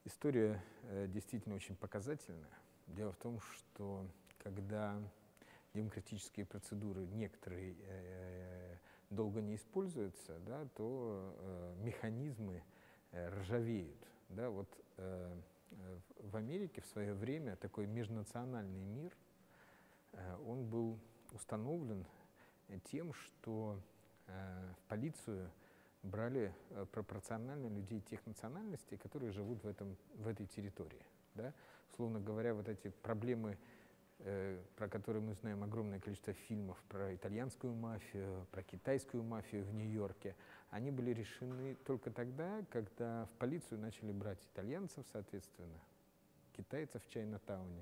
История действительно очень показательная. Дело в том, что когда демократические процедуры некоторые долго не используются, да, то механизмы ржавеют. Да. Вот, в Америке в свое время такой межнациональный мир, он был установлен тем, что в полицию брали пропорционально людей тех национальностей, которые живут в этой территории. Да? Условно говоря, вот эти проблемы, про которые мы знаем огромное количество фильмов, про итальянскую мафию, про китайскую мафию в Нью-Йорке, они были решены только тогда, когда в полицию начали брать итальянцев, соответственно, китайцев в Чайна-тауне.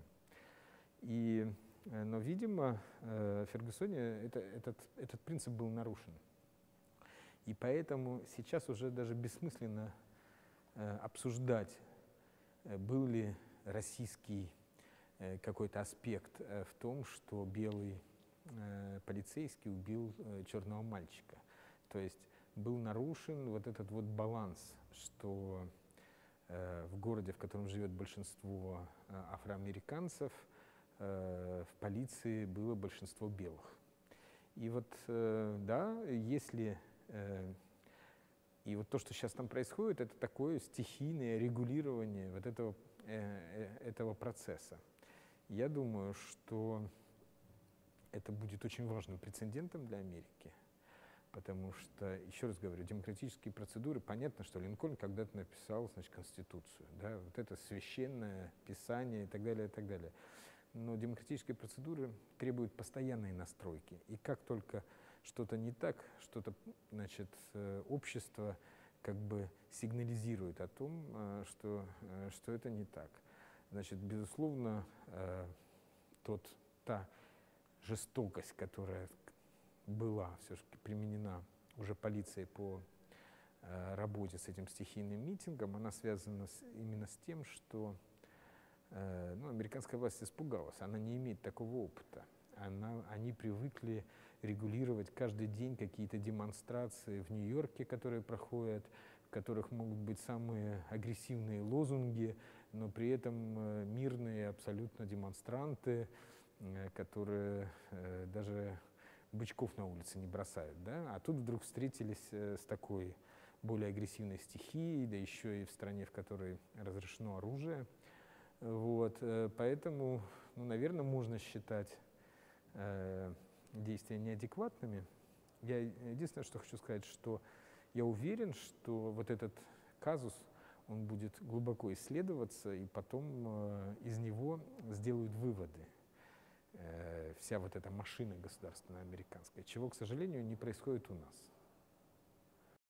Но, видимо, в Фергюсоне этот принцип был нарушен. И поэтому сейчас уже даже бессмысленно обсуждать, был ли российский какой-то аспект в том, что белый полицейский убил черного мальчика. То есть был нарушен вот этот вот баланс, что в городе, в котором живет большинство афроамериканцев, в полиции было большинство белых. И вот, да, если... И вот то, что сейчас там происходит, это такое стихийное регулирование вот этого процесса. Я думаю, что это будет очень важным прецедентом для Америки, потому что, еще раз говорю, демократические процедуры, понятно, что Линкольн когда-то написал, значит, Конституцию, да, вот это священное писание и так далее, и так далее. Но демократические процедуры требуют постоянной настройки. И как только что-то не так, что-то, значит, общество как бы сигнализирует о том, что это не так. Значит, безусловно, та жестокость, которая была все-таки применена уже полицией по работе с этим стихийным митингом, она связана именно с тем, что американская власть испугалась, она не имеет такого опыта. Они привыкли регулировать каждый день какие-то демонстрации в Нью-Йорке, которые проходят, в которых могут быть самые агрессивные лозунги, но при этом мирные абсолютно демонстранты, которые даже бычков на улице не бросают. Да? А тут вдруг встретились с такой более агрессивной стихией, да еще и в стране, в которой разрешено оружие. Вот, поэтому, наверное, можно считать действия неадекватными. Я единственное, что хочу сказать, что я уверен, что вот этот казус, он будет глубоко исследоваться, и потом из него сделают выводы вся вот эта машина государственная американская, чего, к сожалению, не происходит у нас.